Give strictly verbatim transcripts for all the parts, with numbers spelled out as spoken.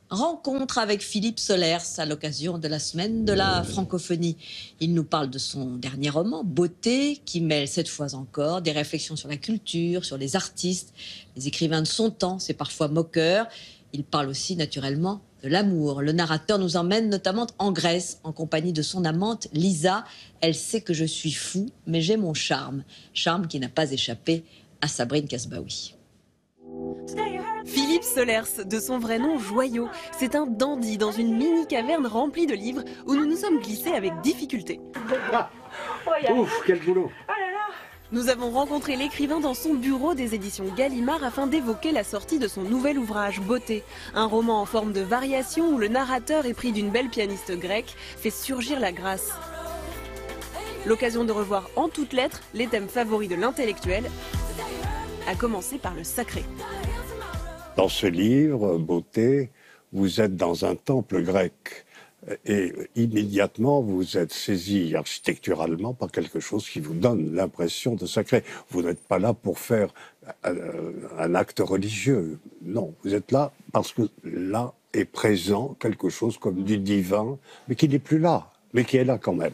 Rencontre avec Philippe Solers à l'occasion de la semaine de la francophonie. Il nous parle de son dernier roman, Beauté, qui mêle cette fois encore des réflexions sur la culture, sur les artistes, les écrivains de son temps, c'est parfois moqueur. Il parle aussi naturellement de l'amour. Le narrateur nous emmène notamment en Grèce, en compagnie de son amante Lisa. Elle sait que je suis fou, mais j'ai mon charme. Charme qui n'a pas échappé à Sabrine Kasbaoui. Philippe Solers, de son vrai nom Joyau, c'est un dandy dans une mini-caverne remplie de livres où nous nous sommes glissés avec difficulté. Ah, ouf, quel boulot! Nous avons rencontré l'écrivain dans son bureau des éditions Gallimard afin d'évoquer la sortie de son nouvel ouvrage Beauté, un roman en forme de variation où le narrateur, épris d'une belle pianiste grecque, fait surgir la grâce. L'occasion de revoir en toutes lettres les thèmes favoris de l'intellectuel, à commencer par le sacré. Dans ce livre, Beauté, vous êtes dans un temple grec et immédiatement vous êtes saisi architecturalement par quelque chose qui vous donne l'impression de sacré. Vous n'êtes pas là pour faire un, un acte religieux, non. Vous êtes là parce que là est présent quelque chose comme du divin, mais qui n'est plus là, mais qui est là quand même.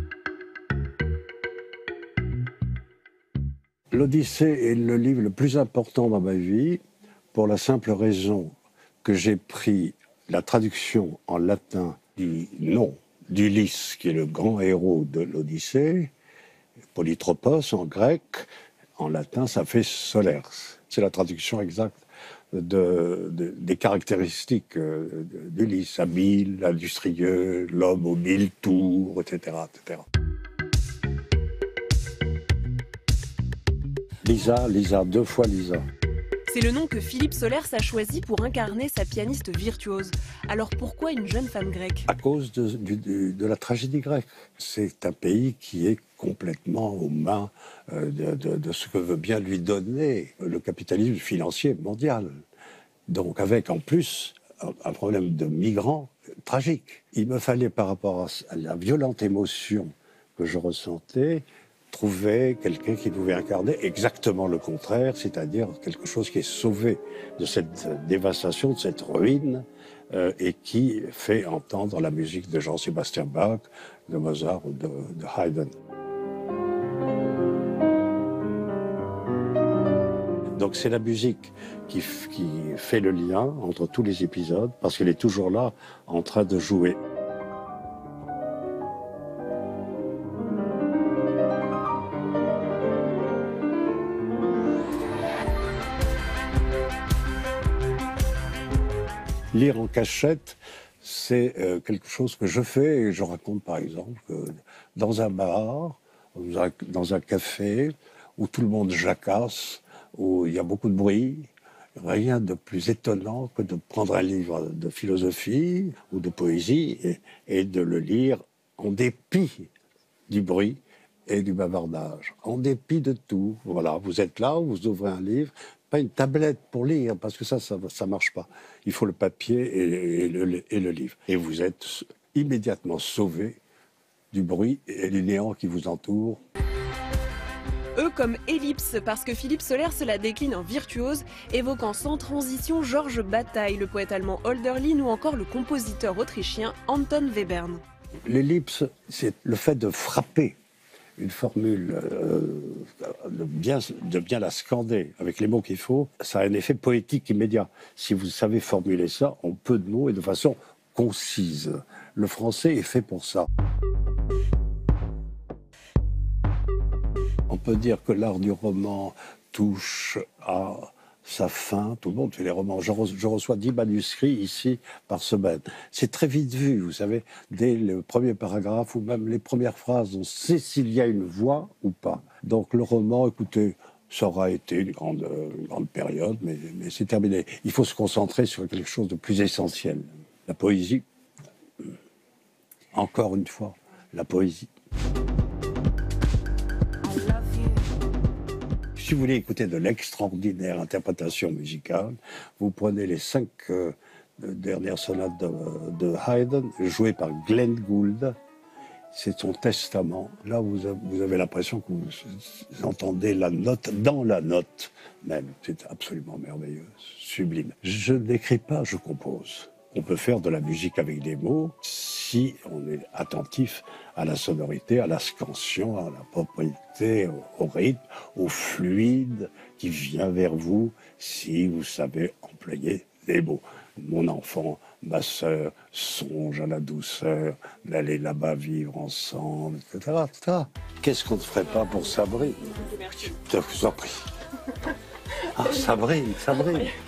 L'Odyssée est le livre le plus important dans ma vie, pour la simple raison que j'ai pris la traduction en latin du nom d'Ulysse, qui est le grand héros de l'Odyssée, Polytropos en grec, en latin ça fait Solers. C'est la traduction exacte de, de, des caractéristiques d'Ulysse, habile, industrieux, l'homme aux mille tours, et cetera, et cetera. Lisa, Lisa, deux fois Lisa. C'est le nom que Philippe Solers a choisi pour incarner sa pianiste virtuose. Alors pourquoi une jeune femme grecque? À cause de, de, de la tragédie grecque. C'est un pays qui est complètement aux mains de, de, de ce que veut bien lui donner le capitalisme financier mondial. Donc avec en plus un problème de migrants tragique. Il me fallait, par rapport à la violente émotion que je ressentais, trouver quelqu'un qui pouvait incarner exactement le contraire, c'est-à-dire quelque chose qui est sauvé de cette dévastation, de cette ruine, euh, et qui fait entendre la musique de Jean-Sébastien Bach, de Mozart ou de, de Haydn. Donc c'est la musique qui, qui fait le lien entre tous les épisodes, parce qu'elle est toujours là, en train de jouer. Lire en cachette, c'est euh, quelque chose que je fais et je raconte par exemple que dans un bar, dans un café où tout le monde jacasse, où il y a beaucoup de bruit, rien de plus étonnant que de prendre un livre de philosophie ou de poésie et, et de le lire en dépit du bruit et du bavardage, en dépit de tout. Voilà, vous êtes là, vous ouvrez un livre, pas une tablette pour lire, parce que ça, ça ne marche pas. Il faut le papier et, et, le, et le livre. Et vous êtes immédiatement sauvé du bruit et du néant qui vous entoure. Eux comme Ellipse, parce que Philippe Solers se la décline en virtuose, évoquant sans transition Georges Bataille, le poète allemand Hölderlin ou encore le compositeur autrichien Anton Webern. L'ellipse, c'est le fait de frapper une formule, euh, de, bien, de bien la scander avec les mots qu'il faut, ça a un effet poétique immédiat. Si vous savez formuler ça en peu de mots et de façon concise. Le français est fait pour ça. On peut dire que l'art du roman touche à sa fin. Tout le monde fait les romans. Je, re, je reçois dix manuscrits ici par semaine. C'est très vite vu, vous savez. Dès le premier paragraphe ou même les premières phrases, on sait s'il y a une voix ou pas. Donc le roman, écoutez, ça aura été une grande, une grande période, mais, mais c'est terminé. Il faut se concentrer sur quelque chose de plus essentiel. La poésie, encore une fois, la poésie. Si vous voulez écouter de l'extraordinaire interprétation musicale, vous prenez les cinq euh, dernières sonates de, de Haydn, jouées par Glenn Gould. C'est son testament. Là, vous avez, vous avez l'impression que vous entendez la note dans la note même. C'est absolument merveilleux, sublime. Je n'écris pas, je compose. On peut faire de la musique avec des mots si on est attentif à la sonorité, à la scansion, à la propriété, au, au rythme, au fluide qui vient vers vous, si vous savez employer des mots. Mon enfant, ma sœur, songe à la douceur d'aller là-bas vivre ensemble, et cetera, et cetera. Qu'est-ce qu'on ne ferait pas pour Sabrine? Je vous en prie. Ah, Sabrine, Sabrine.